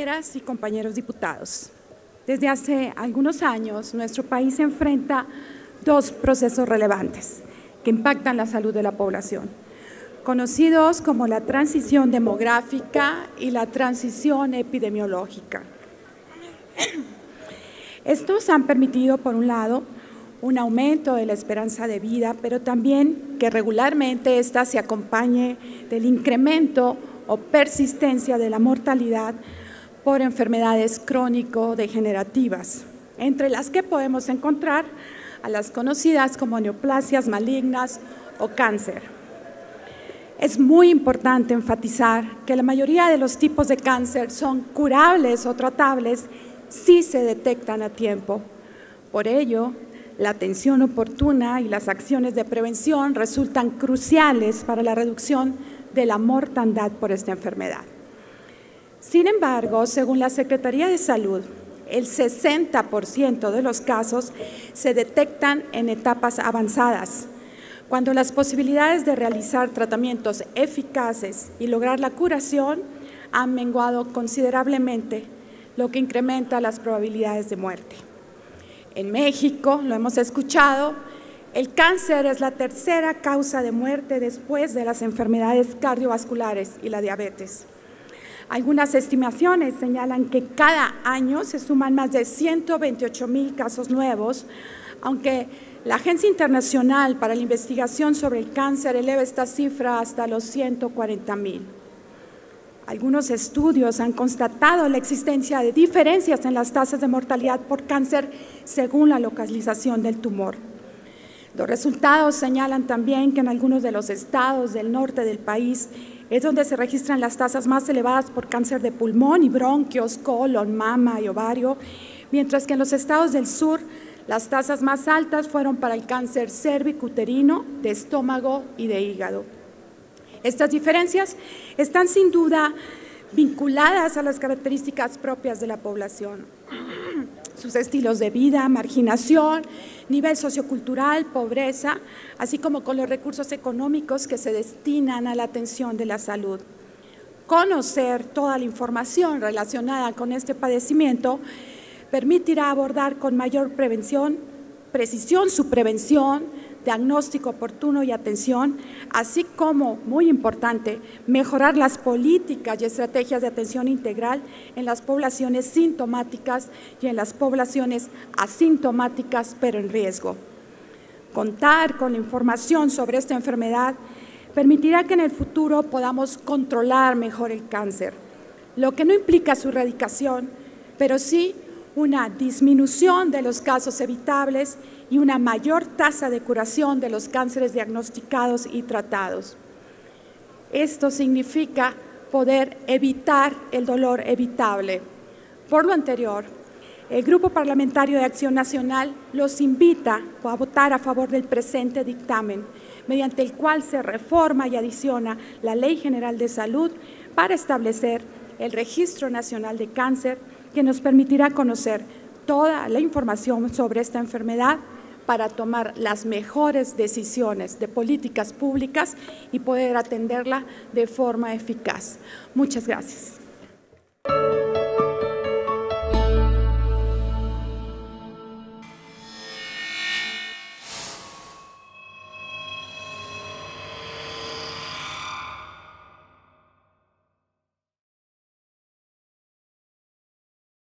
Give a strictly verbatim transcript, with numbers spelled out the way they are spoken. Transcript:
compañeras y compañeros diputados. Desde hace algunos años, nuestro país enfrenta dos procesos relevantes que impactan la salud de la población, conocidos como la transición demográfica y la transición epidemiológica. Estos han permitido, por un lado, un aumento de la esperanza de vida, pero también que regularmente ésta se acompañe del incremento o persistencia de la mortalidad por enfermedades crónico-degenerativas, entre las que podemos encontrar a las conocidas como neoplasias malignas o cáncer. Es muy importante enfatizar que la mayoría de los tipos de cáncer son curables o tratables si se detectan a tiempo. Por ello, la atención oportuna y las acciones de prevención resultan cruciales para la reducción de la mortandad por esta enfermedad. Sin embargo, según la Secretaría de Salud, el sesenta por ciento de los casos se detectan en etapas avanzadas, cuando las posibilidades de realizar tratamientos eficaces y lograr la curación han menguado considerablemente, lo que incrementa las probabilidades de muerte. En México, lo hemos escuchado, el cáncer es la tercera causa de muerte después de las enfermedades cardiovasculares y la diabetes. Algunas estimaciones señalan que cada año se suman más de ciento veintiocho mil casos nuevos, aunque la Agencia Internacional para la Investigación sobre el Cáncer eleva esta cifra hasta los ciento cuarenta mil. Algunos estudios han constatado la existencia de diferencias en las tasas de mortalidad por cáncer según la localización del tumor. Los resultados señalan también que en algunos de los estados del norte del país es donde se registran las tasas más elevadas por cáncer de pulmón y bronquios, colon, mama y ovario, mientras que en los estados del sur las tasas más altas fueron para el cáncer cervicuterino, de estómago y de hígado. Estas diferencias están sin duda vinculadas a las características propias de la población, sus estilos de vida, marginación, nivel sociocultural, pobreza, así como con los recursos económicos que se destinan a la atención de la salud. Conocer toda la información relacionada con este padecimiento permitirá abordar con mayor prevención, precisión su prevención, diagnóstico oportuno y atención, así como, muy importante, mejorar las políticas y estrategias de atención integral en las poblaciones sintomáticas y en las poblaciones asintomáticas pero en riesgo. Contar con la información sobre esta enfermedad permitirá que en el futuro podamos controlar mejor el cáncer, lo que no implica su erradicación, pero sí una disminución de los casos evitables y una mayor tasa de curación de los cánceres diagnosticados y tratados. Esto significa poder evitar el dolor evitable. Por lo anterior, el Grupo Parlamentario de Acción Nacional los invita a votar a favor del presente dictamen, mediante el cual se reforma y adiciona la Ley General de Salud para establecer el Registro Nacional de Cáncer, que nos permitirá conocer toda la información sobre esta enfermedad para tomar las mejores decisiones de políticas públicas y poder atenderla de forma eficaz. Muchas gracias.